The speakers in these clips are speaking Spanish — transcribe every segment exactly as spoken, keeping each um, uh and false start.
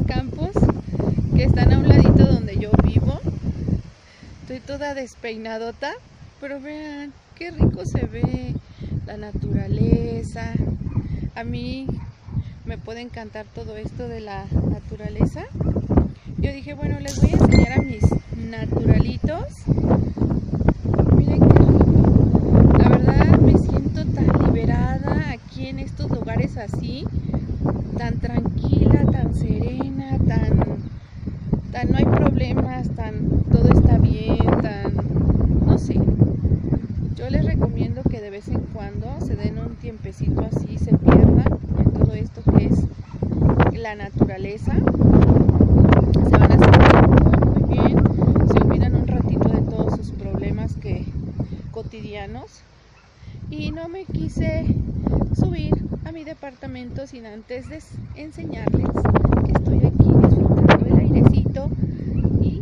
campos que están a un ladito donde yo vivo. Estoy toda despeinadota, pero vean qué rico se ve la naturaleza. A mí me puede encantar todo esto de la naturaleza. Yo dije, bueno, les voy a enseñar a mis naturalitos. Miren qué rico. La verdad me siento tan liberada aquí en estos lugares así, tan tranquila, tan serena, tan, tan no hay problemas, tan todo está bien, tan, no sé. Yo les recomiendo que de vez en cuando se den un tiempecito así, se pierdan en todo esto que es la naturaleza. Se van a sentir muy, muy bien, se olvidan un ratito de todos sus problemas que, cotidianos. Y no me quise subir a mi departamento sin antes de enseñarles que estoy aquí disfrutando el airecito y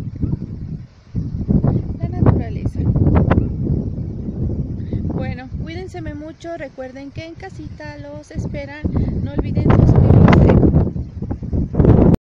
la naturaleza. Bueno, cuídense mucho, recuerden que en casita los esperan, no olviden suscribirse.